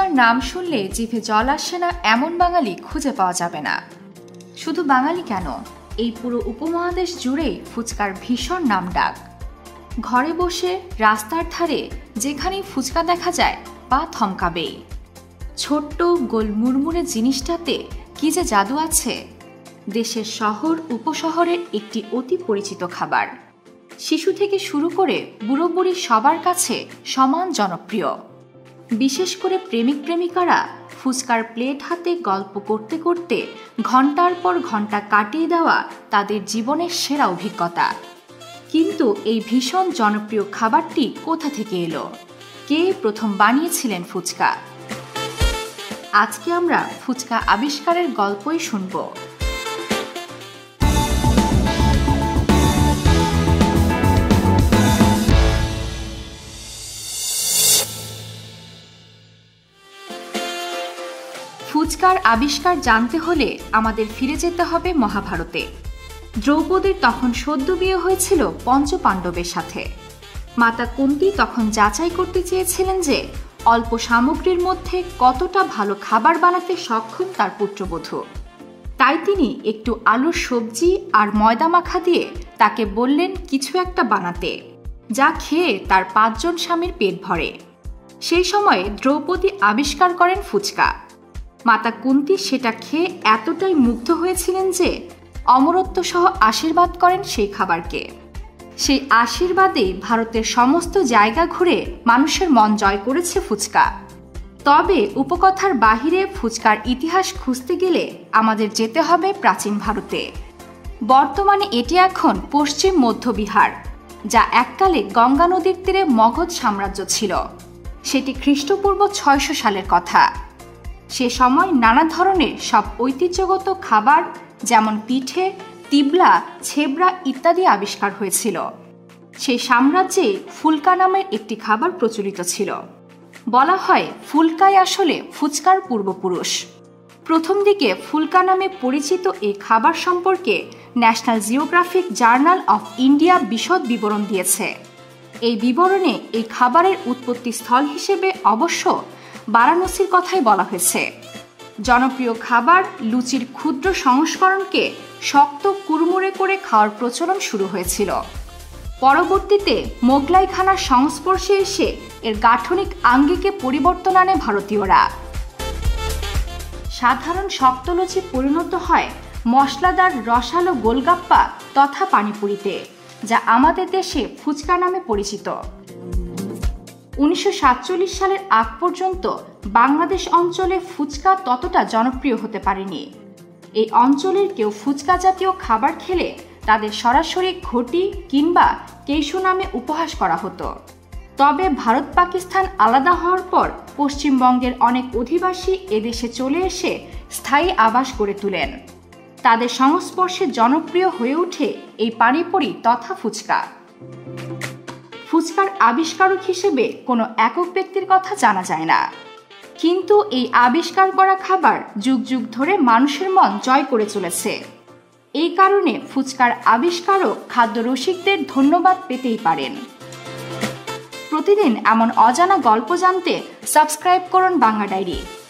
ফুচকার নাম শুনলে জিভে জল আসে না এমন বাঙালি খুঁজে পাওয়া যাবে না। শুধু বাঙালি কেন, এই পুরো উপমহাদেশ জুড়েই ফুচকার ভীষণ নাম ডাক। ঘরে বসে রাস্তার ধারে যেখানেই ফুচকা দেখা যায় পা থমকাবেই। ছোট্ট গোল মুড়মুড়ে জিনিসটাতে কি যে জাদু আছে। দেশের শহর উপশহরের একটি অতি পরিচিত খাবার। শিশু থেকে শুরু করে বুড়ো বুড়ি সবার কাছে সমান জনপ্রিয়। বিশেষ করে প্রেমিক প্রেমিকারা ফুচকার প্লেট হাতে গল্প করতে করতে ঘন্টার পর ঘন্টা কাটিয়ে দেওয়া তাদের জীবনের সেরা অভিজ্ঞতা। কিন্তু এই ভীষণ জনপ্রিয় খাবারটি কোথা থেকে এলো? কে প্রথম বানিয়েছিলেন ফুচকা? আজকে আমরা ফুচকা আবিষ্কারের গল্পই শুনব। ফুচকার আবিষ্কার জানতে হলে আমাদের ফিরে যেতে হবে মহাভারতে। দ্রৌপদীর তখন সদ্য বিয়ে হয়েছিল পঞ্চপাণ্ডবের সাথে। মাতা কুন্তী তখন যাচাই করতে চেয়েছিলেন যে অল্প সামগ্রীর মধ্যে কতটা ভালো খাবার বানাতে সক্ষম তার পুত্রবধূ। তাই তিনি একটু আলুর সবজি আর ময়দা মাখা দিয়ে তাকে বললেন কিছু একটা বানাতে, যা খেয়ে তার 5 জন স্বামীর পেট ভরে। সেই সময়ে দ্রৌপদী আবিষ্কার করেন ফুচকা। মাতা কুন্তী সেটা খেয়ে এতটাই মুগ্ধ হয়েছিলেন যে অমরত্ব সহ আশীর্বাদ করেন সেই খাবারকে। সেই আশীর্বাদে ভারতের সমস্ত জায়গা ঘুরে মানুষের মন জয় করেছে ফুচকা। তবে উপকথার বাহিরে ফুচকার ইতিহাস খুঁজতে গেলে আমাদের যেতে হবে প্রাচীন ভারতে। বর্তমানে এটি এখন পশ্চিম মধ্য বিহার, যা এককালে গঙ্গা নদীর তীরে মগধ সাম্রাজ্য ছিল। সেটি খ্রিস্টপূর্ব 600 সালের কথা। সে সময় নানা ধরনের সব ঐতিহ্যগত খাবার যেমন পিঠে, তিবলা, ছেবড়া ইত্যাদি আবিষ্কার হয়েছিল। সেই সাম্রাজ্যে ফুলকা নামের একটি খাবার প্রচলিত ছিল। বলা হয় ফুলকাই আসলে ফুচকার পূর্বপুরুষ। প্রথম দিকে ফুলকা নামে পরিচিত এই খাবার সম্পর্কে national geographic journal of India বিশদ বিবরণ দিয়েছে। এই বিবরণে এই খাবারের উৎপত্তি স্থল হিসেবে অবশ্য বারাণসীর কথাই বলা হয়েছে। জনপ্রিয় খাবার লুচির ক্ষুদ্র সংস্করণকে শক্ত কুড়মুড়ে করে খাওয়ার প্রচলন শুরু হয়েছিল। পরবর্তীতে মোগলাই খানার সংস্পর্শে এসে এর গাঠনিক আঙ্গিকে পরিবর্তন আনে ভারতীয়রা। সাধারণ শক্ত লুচি পরিণত হয় মশলাদার রসালো গোলগাপ্পা তথা পানিপুরিতে, যা আমাদের দেশে ফুচকা নামে পরিচিত। 1947 সালের আগ পর্যন্ত বাংলাদেশ অঞ্চলে ফুচকা ততটা জনপ্রিয় হতে পারেনি। এই অঞ্চলের কেউ ফুচকা জাতীয় খাবার খেলে তাদের সরাসরি ঘটি কিংবা কেশু নামে উপহাস করা হতো। তবে ভারত পাকিস্তান আলাদা হওয়ার পর পশ্চিমবঙ্গের অনেক অধিবাসী এদেশে চলে এসে স্থায়ী আবাস গড়ে তোলেন। তাদের সংস্পর্শে জনপ্রিয় হয়ে ওঠে এই পানিপুরি তথা ফুচকা। ফুচকার আবিষ্কারক হিসেবে কোনো একক ব্যক্তির কথা জানা যায় না, কিন্তু এই আবিষ্কার করা খাবার যুগ যুগ ধরে মানুষের মন জয় করে চলেছে। এই কারণে ফুচকার আবিষ্কারক খাদ্য রসিকদের ধন্যবাদ পেতেই পারেন। প্রতিদিন এমন অজানা গল্প জানতে সাবস্ক্রাইব করুন বাংলা ডায়েরি।